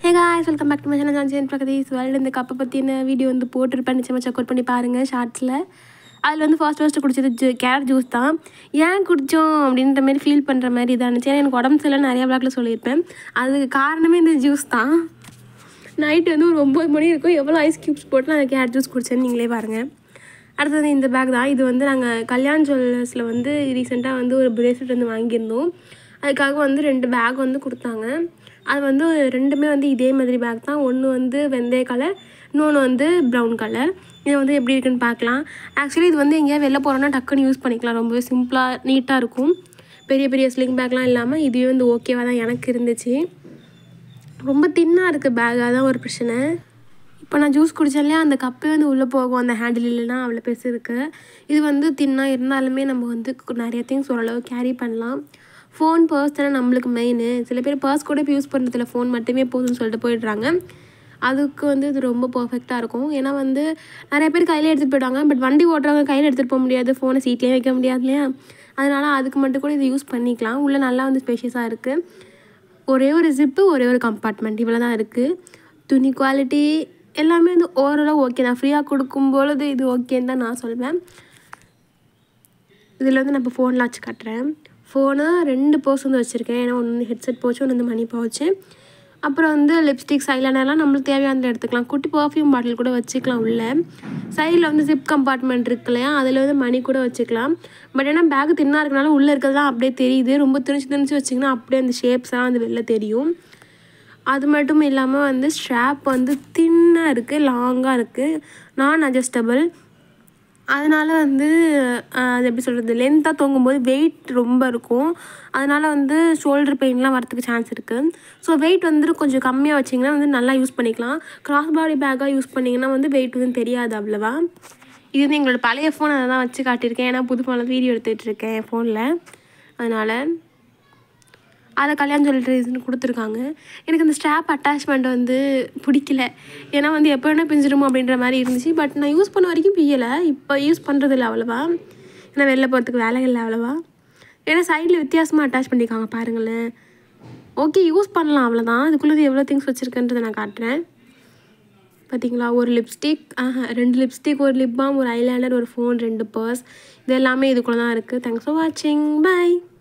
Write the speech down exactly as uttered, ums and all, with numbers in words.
Hey guys, welcome back to my channel. Jane Prakati's World. இந்த கப்பை பற்றின video வந்து போட்டிருப்பேன், நிச்சயமாக செக் அவுட் பண்ணி பாருங்கள் ஷார்ட்ஸில். அதில் வந்து ஃபர்ஸ்ட் ஃபர்ஸ்ட்டு குடிச்சது ஜூ கேரட் ஜூஸ் தான். ஏன் குடித்தோம் அப்படின்ற மாதிரி ஃபீல் பண்ணுற மாதிரி இதாக இருந்துச்சு. ஏன்னா எனக்கு உடம்பு சரியில்லை நிறையா விளாக்கில் சொல்லியிருப்பேன். அதுக்கு காரணமே இந்த ஜூஸ் தான். நைட்டு வந்து ஒரு ஒம்பது மணி இருக்கும், எவ்வளோ ஐஸ் க்யூப்ஸ் போட்டு நான் கேரட் ஜூஸ் குடிச்சேன்னு நீங்களே பாருங்கள். அடுத்தது இந்த பேக் தான். இது வந்து நாங்கள் கல்யாண் ஜுவல்லர்ஸில் வந்து ரீசெண்டாக வந்து ஒரு பிரேஸ்லெட் வந்து வாங்கியிருந்தோம். அதுக்காக வந்து ரெண்டு பேக் வந்து கொடுத்தாங்க. அது வந்து ரெண்டுமே வந்து இதே மாதிரி பேக் தான். ஒன்று வந்து வெந்தய கலர், இன்னொன்று வந்து ப்ரௌன் கலர். இது வந்து எப்படி இருக்குன்னு பார்க்கலாம். ஆக்சுவலி இது வந்து எங்கேயா வெளில போகிறோன்னா டக்குன்னு யூஸ் பண்ணிக்கலாம். ரொம்பவே சிம்பிளாக நீட்டாக இருக்கும். பெரிய பெரிய ஸ்லிங் பேக்லாம் இல்லாமல் இதுவே வந்து ஓகேவாக தான் எனக்கு இருந்துச்சு. ரொம்ப தின்னாக இருக்குது பேக், அதான் ஒரு பிரச்சனை. இப்போ நான் ஜூஸ் குடித்தாலே அந்த கப்பே வந்து உள்ளே போகும், அந்த ஹேண்டில் இல்லைன்னா அவ்வளோ பெருசு இருக்குது. இது வந்து தின்னாக இருந்தாலுமே நம்ம வந்து நிறைய திங்ஸ் ஓரளவு கேரி பண்ணலாம். ஃபோன், பர்ஸ் தானே நம்மளுக்கு மெயின். சில பேர் பர்ஸ் கூட இப்போ யூஸ் பண்ணுறதில்ல, ஃபோன் மட்டுமே போதும்னு சொல்லிட்டு போயிடுறாங்க. அதுக்கு வந்து இது ரொம்ப பர்ஃபெக்டாக இருக்கும். ஏன்னா வந்து நிறைய பேர் கையில் எடுத்துகிட்டு போயிடுவாங்க. பட் வண்டி ஓட்டுறவங்க கையில் எடுத்துகிட்டு போக முடியாது, ஃபோனை சீட்லேயே வைக்க முடியாது இல்லையா? அதனால் அதுக்கு மட்டும் கூட இது யூஸ் பண்ணிக்கலாம். உள்ளே நல்லா வந்து ஸ்பேஷியஸாக இருக்குது. ஒரே ஒரு ஜிப்பு, ஒரே ஒரு கம்பார்ட்மெண்ட், இவ்வளோ தான் இருக்குது. துணி குவாலிட்டி எல்லாமே வந்து ஓரளவு ஓகே தான். ஃப்ரீயாக கொடுக்கும்பொழுது இது ஓகேன்னு தான் நான் சொல்வேன். இதில் வந்து நான் இப்போ ஃபோன்லாம் வச்சு காட்டுறேன். ஃபோனு ரெண்டு பர்ஸ் வந்து வச்சுருக்கேன். ஏன்னா ஒன்று வந்து ஹெட்செட் போச்சு, ஒன்று வந்து மணி போச்சு. அப்புறம் வந்து லிப்ஸ்டிக்ஸ், ஐலைனர்லாம் நம்மளுக்கு தேவையானது எடுத்துக்கலாம். குட்டி பர்ஃப்யூம் பாட்டில் கூட வச்சுக்கலாம் உள்ளே. சைடில் வந்து ஜிப் கம்பார்ட்மெண்ட் இருக்கு இல்லையா, அதில் வந்து மணி கூட வச்சுக்கலாம். பட் ஏன்னா பேக்கு தின்னாக இருக்கனால உள்ளே இருக்கிறதுலாம் அப்படியே தெரியுது. ரொம்ப திணிச்சு திணிச்சு வச்சிங்கன்னா அப்படியே அந்த ஷேப்ஸ்லாம் வந்து வெளில தெரியும். அது மட்டும் இல்லாமல் வந்து ஸ்ட்ராப் வந்து தின்னாக இருக்குது, லாங்காக இருக்குது, நான் அட்ஜஸ்டபிள். அதனால் வந்து அது எப்படி சொல்கிறது, லென்த்தாக தொங்கும்போது வெயிட் ரொம்ப இருக்கும். அதனால் வந்து ஷோல்டர் பெயின்லாம் வரத்துக்கு சான்ஸ் இருக்குது. ஸோ வெயிட் வந்துட்டு கொஞ்சம் கம்மியாக வச்சிங்கன்னா வந்து நல்லா யூஸ் பண்ணிக்கலாம். கிராஸ் பாடி பேக்காக யூஸ் பண்ணிங்கன்னா வந்து வெயிட் வந்து தெரியாது அவ்வளோவா. இது வந்து எங்களோட பழைய ஃபோன், அதை தான் வச்சு காட்டியிருக்கேன். ஏன்னா புது ஃபோனில் வீடியோ எடுத்துகிட்டு இருக்கேன் என் ஃபோனில். அதனால் அதை கல்யாண ஜுவல்லரிஸ்னு கொடுத்துருக்காங்க. எனக்கு அந்த ஸ்ட்ராப் அட்டாச்மெண்ட் வந்து பிடிக்கல. ஏன்னா வந்து எப்போ வேணால் பிஞ்சிடுமோ அப்படின்ற மாதிரி இருந்துச்சு. பட் நான் யூஸ் பண்ண வரைக்கும் பிய்யலை. இப்போ யூஸ் பண்ணுறது இல்லை அவ்வளோவா. ஏன்னா வெளில போகிறதுக்கு வேலை இல்லை அவ்வளோவா. ஏன்னா சைடில் வித்தியாசமாக அட்டாச் பண்ணியிருக்காங்க பாருங்களேன். ஓகே, யூஸ் பண்ணலாம், அவ்வளோதான். இதுக்குள்ளே எவ்வளோ திங்ஸ் வச்சுருக்கேன்றதை நான் காட்டுறேன். பார்த்தீங்களா, ஒரு லிப்ஸ்டிக், ஆஹா ரெண்டு லிப்ஸ்டிக், ஒரு லிப் பாம், ஒரு ஐலைனர், ஒரு ஃபோன், ரெண்டு பர்ஸ், இது எல்லாமே இதுக்குள்ளே தான் இருக்குது. தேங்க்ஸ் ஃபார் வாட்சிங். பை.